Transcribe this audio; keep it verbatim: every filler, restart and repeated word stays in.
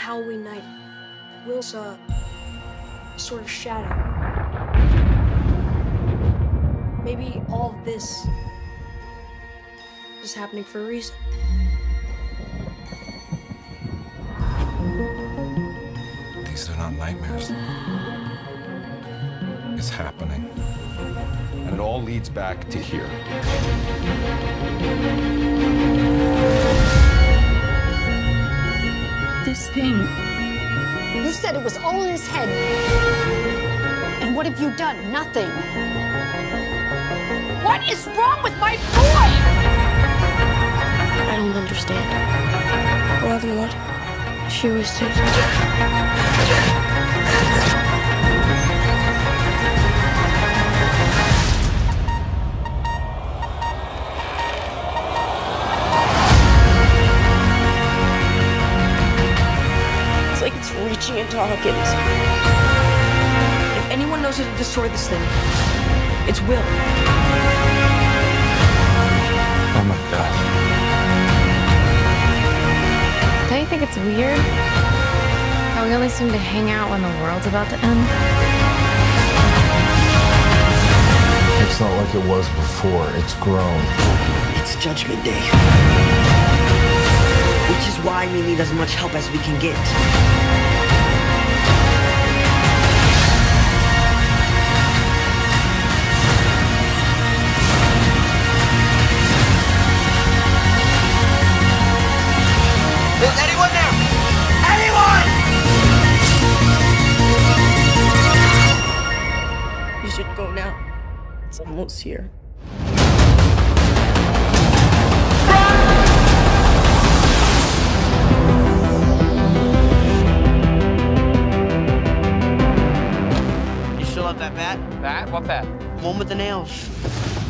Halloween night, Will saw a sort of shadow. Maybe all of this is happening for a reason. These are not nightmares. It's happening. And it all leads back to here. This thing. You said it was all in his head. And what have you done? Nothing. What is wrong with my boy? I don't understand. Eleven what? She always did. It's like it's reaching into Hawkins. If anyone knows how to destroy this thing, it's Will. Oh my God. Don't you think it's weird how we only seem to hang out when the world's about to end? It's not like it was before. It's grown. It's Judgment Day. Which is why we need as much help as we can get. Is anyone there? Anyone? You should go now. It's almost here. You still have that bat? Bat? What bat? One with the nails.